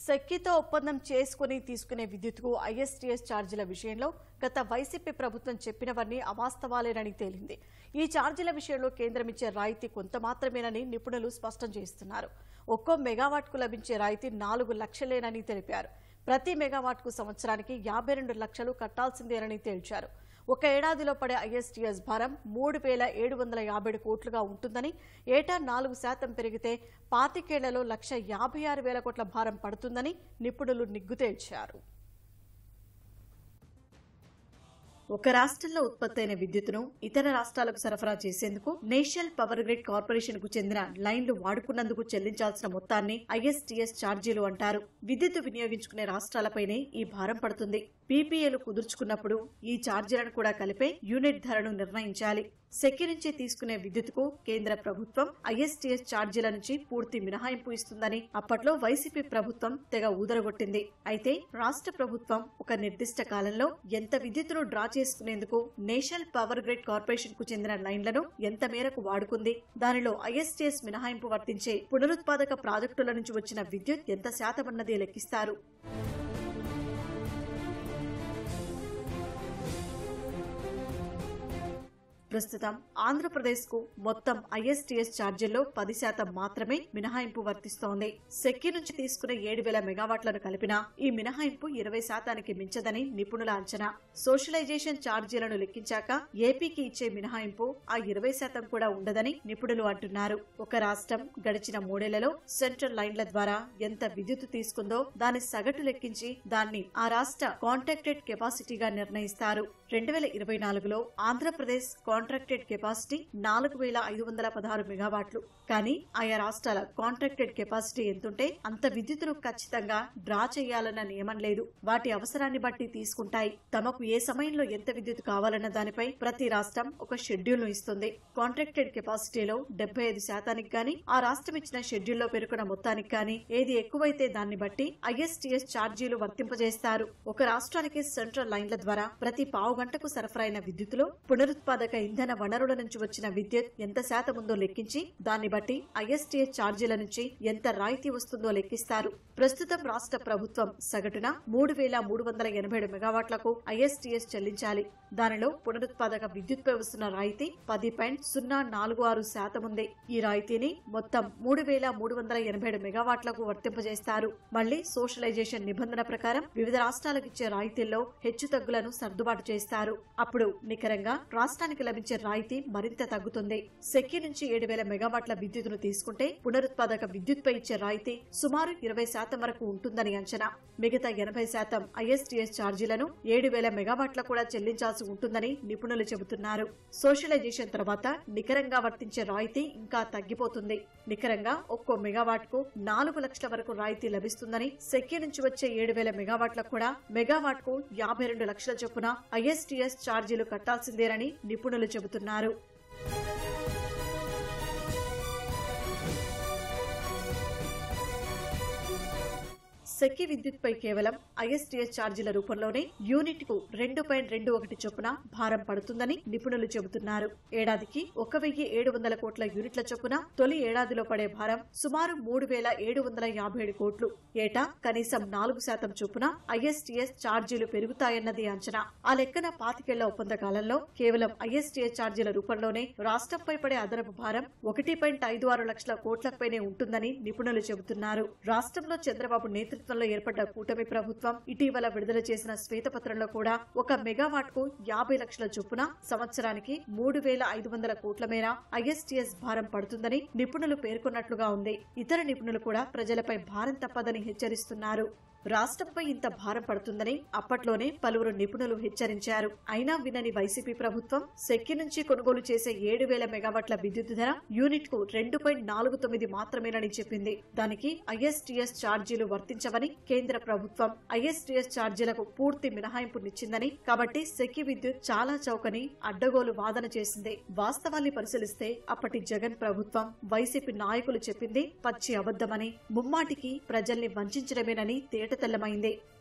సెక్కితో ఒప్పందం చేసుకుని తీసుకునే విద్యుత్కు ఐఎస్టీఎస్ ఛార్జీల విషయంలో గత వైసీపీ ప్రభుత్వం చెప్పినవన్నీ అవాస్తవాలేనని తేలింది. ఈ ఛార్జీల విషయంలో కేంద్రం ఇచ్చే రాయితీ కొంత మాత్రమేనని నిపుణులు స్పష్టం చేస్తున్నారు. ఒక్కో మెగావాట్కు లభించే రాయితీ 4 లక్షలేనని తెలిపారు. ప్రతి మెగావాట్కు సంవత్సరానికి 52 లక్షలు కట్టాల్సిందేనని తేల్చారు. ఒక ఏడాదిలో పడే ఐఎస్టీఎస్ భారం 3,757 కోట్లుగా ఉంటుందని, ఏటా 4% పెరిగితే 25 ఏళ్లలో 1,56,000 కోట్ల భారం పడుతుందని నిపుణులు నిగ్గు తేల్చారు. ఒక రాష్ట్రంలో ఉత్పత్తైన విద్యుత్తును ఇతర రాష్ట్రాలకు సరఫరా చేసేందుకు నేషనల్ పవర్ గ్రిడ్ కార్పొరేషన్ కు చెందిన లైన్లు వాడుకున్నందుకు చెల్లించాల్సిన మొత్తాన్ని ఐఎస్టీఎస్ ఛార్జీలు అంటారు. విద్యుత్తు వినియోగించుకునే రాష్ట్రాలపైనే ఈ భారం పడుతుంది. పీపీఏలు కుదుర్చుకున్నప్పుడు ఈ ఛార్జీలను కూడా కలిపే యూనిట్ ధరను నిర్ణయించాలి. సెక్కి నుంచి తీసుకునే విద్యుత్తుకు కేంద్ర ప్రభుత్వం ఐఎస్టీఎస్ ఛార్జీల నుంచి పూర్తి మినహాయింపు ఇస్తుందని అప్పట్లో వైసీపీ ప్రభుత్వం తెగ ఊదరగొట్టింది. అయితే రాష్ట్ర ప్రభుత్వం ఒక నిర్దిష్ట కాలంలో ఎంత విద్యుత్తును డ్రా చేసుకునేందుకు నేషనల్ పవర్ గ్రిడ్ కార్పొరేషన్ కు చెందిన లైన్లను ఎంత మేరకు వాడుకుంది, దానిలో ఐఎస్టీఎస్ మినహాయింపు వర్తించే పునరుత్పాదక ప్రాజెక్టుల నుంచి వచ్చిన విద్యుత్ ఎంత శాతమన్నది లెక్కిస్తారు. ప్రస్తుతం ఆంధ్రప్రదేశ్ కు మొత్తం ఐఎస్టీఎస్ ఛార్జీల్లో 10% మాత్రమే మినహాయింపు వర్తిస్తోంది. సెక్కి నుంచి తీసుకునే 7,000 మెగావాట్లను కలిపినా ఈ మినహాయింపు 20%కి మించదని నిపుణుల అంచనా. సోషలైజేషన్ ఛార్జీలను లెక్కించాక ఏపీకి ఇచ్చే మినహాయింపు ఆ 20% కూడా ఉండదని నిపుణులు అంటున్నారు. ఒక రాష్ట్రం గడిచిన 3 ఏళ్లలో సెంట్రల్ లైన్ల ద్వారా ఎంత విద్యుత్ తీసుకుందో దాని సగటు లెక్కించి దాన్ని ఆ రాష్ట్ర కాంట్రాక్టెడ్ కెపాసిటీగా నిర్ణయిస్తారు. 2024లో ఆంధ్రప్రదేశ్ కాంట్రాక్టెడ్ కెపాసిటీ 4,516 మెగావాట్లు. కానీ ఆయా రాష్ట్రాల కాంట్రాక్టెడ్ కెపాసిటీ ఎంతుంటే అంత విద్యుత్తును ఖచ్చితంగా డ్రా చేయాలన్న నియమం లేదు. వాటి అవసరాన్ని బట్టి తీసుకుంటాయి. తమకు ఏ సమయంలో ఎంత విద్యుత్ కావాలన్న దానిపై ప్రతి రాష్ట్రం ఒక షెడ్యూల్ ను ఇస్తుంది. కాంట్రాక్టెడ్ కెపాసిటీలో 75%కి గాని ఆ రాష్ట్రం ఇచ్చిన షెడ్యూల్లో పేర్కొన్న మొత్తానికి గాని ఏది ఎక్కువైతే దాన్ని బట్టి ఐఎస్టీఎస్ ఛార్జీలు వర్తింపజేస్తారు. ఒక రాష్ట్రానికి సెంట్రల్ లైన్ల ద్వారా ప్రతి పావు గంటకు సరఫరైన విద్యుత్తులో పునరుత్పాదక ఇంధన వనరుల నుంచి వచ్చిన విద్యుత్ ఎంత శాతం ఉందో లెక్కించి దాన్ని బట్టి ఐఎస్టీఎస్ ఛార్జీల నుంచి ఎంత రాయితీ వస్తుందో లెక్కిస్తారు. ప్రస్తుతం రాష్ట్ర ప్రభుత్వం సగటున 3,387 మెగావాట్లకు ఐఎస్టీఎస్ చెల్లించాలి. దానిలో పునరుత్పాదక విద్యుత్పై వస్తున్న రాయితీ 10.046% ఉంది. ఈ రాయితీని మొత్తం 3,387 మెగావాట్లకు వర్తింపజేస్తారు. మళ్లీ సోషలైజేషన్ నిబంధన ప్రకారం వివిధ రాష్ట్రాలకు ఇచ్చే రాయితీల్లో హెచ్చుతగ్గులను సర్దుబాటు చేస్తారు. అప్పుడు నికరంగా రాష్ట్రానికి లభించే రాయితీ మరింత తగ్గుతుంది. సెక్కి నుంచి 7,000 మెగావాట్ల విద్యుత్తును తీసుకుంటే పునరుత్పాదక విద్యుత్పై ఇచ్చే రాయితీ సుమారు 20% వరకు ఉంటుందని అంచనా. మిగతా 80% ఐఎస్టీఎస్ ఛార్జీలను 7,000 మెగావాట్ల కూడా చెల్లించాల్సి ఉంటుందని నిపుణులు చెబుతున్నారు. సోషలైజేషన్ తర్వాత నికరంగా వర్తించే రాయితీ ఇంకా తగ్గిపోతుంది. నికరంగా ఒక్కో మెగావాట్ కు 4 లక్షల వరకు రాయితీ లభిస్తుందని, సెక్కి నుంచి వచ్చే 7,000 మెగావాట్లకు కూడా మెగావాట్ కు 52 లక్షల చొప్పున ఐఎస్టీఎస్ ఛార్జీలు కట్టాల్సిందేనని నిపుణులు చెబుతున్నారు. సెక్కి విద్యుత్పై కేవలం ఐఎస్టీఎస్ ఛార్జీల రూపంలోనే యూనిట్ కు 2.21 చొప్పున భారం పడుతుందని నిపుణులు చెబుతున్నారు. ఏడాదికి 1,700 కోట్ల యూనిట్ల చొప్పున తొలి ఏడాదిలో పడే భారం సుమారు 3,757 కోట్లు. ఏటా కనీసం 4% చొప్పున ఐఎస్టీఎస్ ఛార్జీలు పెరుగుతాయన్నది అంచనా. ఆ లెక్కన 25 ఏళ్ల ఒప్పంద కాలంలో కేవలం ఐఎస్టీఎస్ ఛార్జీల రూపంలోనే రాష్ట్రంపై పడే అదనపు భారం 1.56 లక్షల కోట్లపైనే ఉంటుందని నిపుణులు చెబుతున్నారు. రాష్ట్రంలో చంద్రబాబు నేతృత్వంలో ఏర్పడ్డ కూటమి ప్రభుత్వం ఇటీవల విడుదల చేసిన శ్వేతపత్రంలో కూడా 1 మెగావాట్ కు 50 లక్షల చొప్పున సంవత్సరానికి 3,500 కోట్ల మేర ఐఎస్టీఎస్ భారం పడుతుందని నిపుణులు పేర్కొన్నట్లుగా ఉంది. ఇతర నిపుణులు కూడా ప్రజలపై భారం తప్పదని హెచ్చరిస్తున్నారు. రాష్ట్రంపై ఇంత భారం పడుతుందని అప్పట్లోనే పలువురు నిపుణులు హెచ్చరించారు. అయినా వినని వైసీపీ ప్రభుత్వం సెక్కి నుంచి కొనుగోలు చేసే 7,000 మెగావాట్ల విద్యుత్ ధర యూనిట్ కు 2.49 మాత్రమేనని చెప్పింది. దానికి ఐఎస్టీఎస్ ఛార్జీలు వర్తించవని కేంద్ర ప్రభుత్వం ఐఎస్టీఎస్ ఛార్జీలకు పూర్తి మినహాయింపునిచ్చిందని, కాబట్టి సెక్కి విద్యుత్ చాలా చౌకని అడ్డగోలు వాదన చేసింది. వాస్తవాన్ని పరిశీలిస్తే అప్పటి జగన్ ప్రభుత్వం, వైసీపీ నాయకులు చెప్పింది పచ్చి అబద్దమని, ముమ్మాటికి ప్రజల్ని వంచడమేనని తేటతెల్లమైంది.